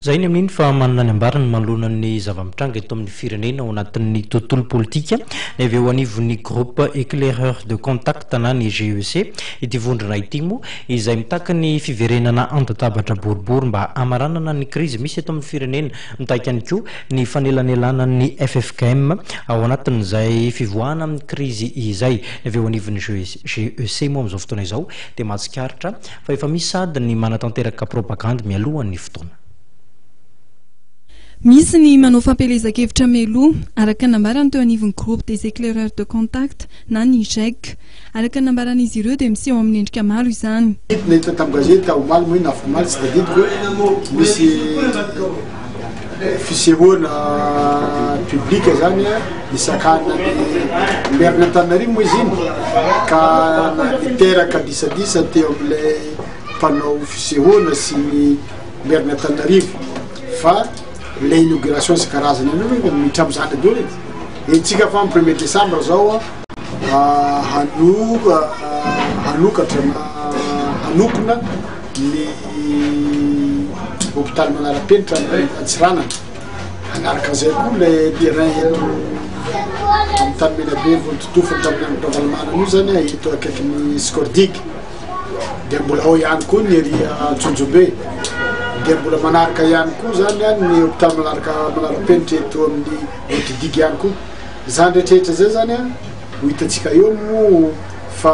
Zay ny amin'iny fa manana ny ambarany manoloanan'ny zava-mitranga eto amin'ny firenena ao anatin'ny tontolo politika ny avy eo anivon'ny groupe éclaireur de contact na ny GEC ity vondrona ity moa izay mitaka ny fiverenana andatabatra boribory mba hamaranana ny krizy misy eto amin'ny firenena, mitaka ihany koa ny fanelanelana ny FFKM ao anatin'izay fivoahana amin'ny krizy izay. Ny avy eo anivon'ny GEC moa amin'izao fotoana izao dia mahatsikaritra fa efa misy sady ny manatanteraka propagande mialohan'ny fotoana. Misy ny manao fampelezakevitra meloa araka nambarany teo anivon'ny groupe des éclaireurs de contact na ny GEC. Araka nambaran'izy ireo dia miseho amin'ny endrika maro izany. Nahita tamin'ny gazety omaly moa nafomaly tsy tadidiko misy fisehoana publika zany isakana ny maire-n'Antananarivo moa izy iny ka niteraka disadisa teo amin'ilay mpanao fisehoana sy ny maire-n'Antananarivo fa le inauguration sy karazany io mitramo zany dolo itsika fa 1er décembre zao hanokatra hanokona ny hôpital Manarapenitra Antsiranana anaraka zay koa le terrain eto amin'ny tany Menabe vontotofony tamin'ny Tovalemana io zany eto akaikin'ny Skordik dia mbola ao ihany koa ny eria Tsonjobe dia mbola manaraka ihany koa zany ny hôpital Manarapenitra eto amin'ny Hodidiky ihany koa zany rehetrarehetra zay zany ho hitatsika eo moa fa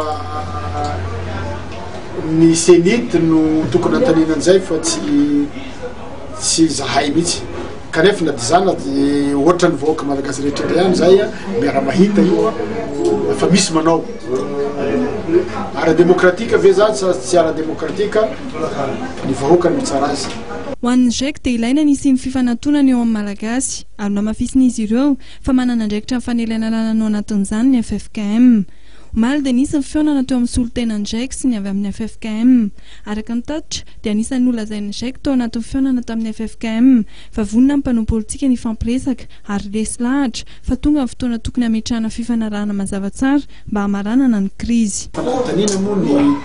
ny senity no tokony antaninan'izay fa tsy zahay mihitsy kanefa na dia zany ohatra ny vahoaka malagasy rehetrarehetra ihany zay miara-mahita io fa misy manao ara-demokratika ve zany sa tsy ara-demokratika ny vahoaka ny mitsara azy. Ho an'ny GEC dia ilaina nisy ny fifanantonana eo amin'ny malagasy ary namafisin'izy ireo fa manana andraikitra ny fanelanana ao anatin'izany ny FFKM. Omaly dia nisy ny fionana teo amin'ny solotenan'ny GEC sy ny avy amin'ny FFKM. Araka ny tatitra dia anisan'ny nolazain'ny GEC teo anatin'ny fionana tamin'ny FFKM fa vonona ny mpanao politika ny fampiresaka ary resy lahatra fa tonga ny fotoana tokony hametrahana fifanarahana mazava tsara mba hamaranana ny krizy. Fanantanina moa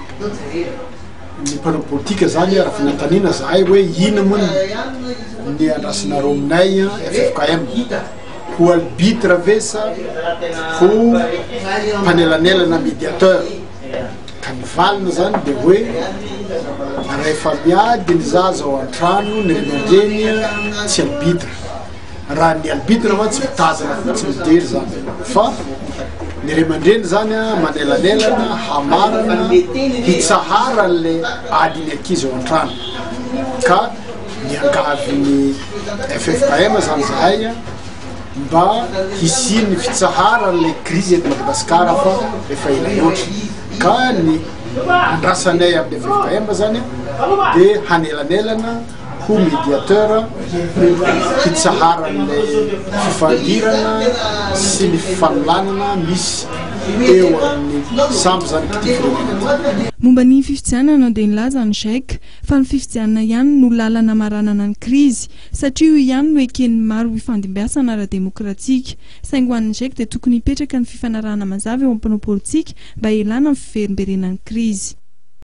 ny mpanao politika zany raha fanantanina zahay hoe ina moa ny andrasinareo aminay FFKM ho arbitre ve sa ho mpanelanelana médiateur ka mivalina zany dia hoe rehefa miady ny zaza ao an-trano ny remandreny tsy arbitre raha ny arbitre ma tsy mitazana tsy midery zany fa ny remandreny zany manelanelana hamarana hitsahara le adiny ankizy ao an-trano ka niangavy FFKM zany zahay mba hisiny fitsahara le krizy eto Madagasikara fa efa ela loatra ka ny andrasanay amin'ny FFKM zany dia hanelanelana ho médiateur hitsahara le fifandirana sy ny fifanolanana misy eo amin'ny samby zany kity firenena. Momba ny fifidianana dia nilaza ny GEC fa ny fifidianana ihany no lalana maranana ny krizy satria io ihany no eken'ny maro ifandimbiasana ara-demokratika. Saingy ho an'ny GEC dia tokony hipetraka ny fifanarahana mazava eo amin'ny mpanao politika mba hialana ny fiverimberenan'ny krizy.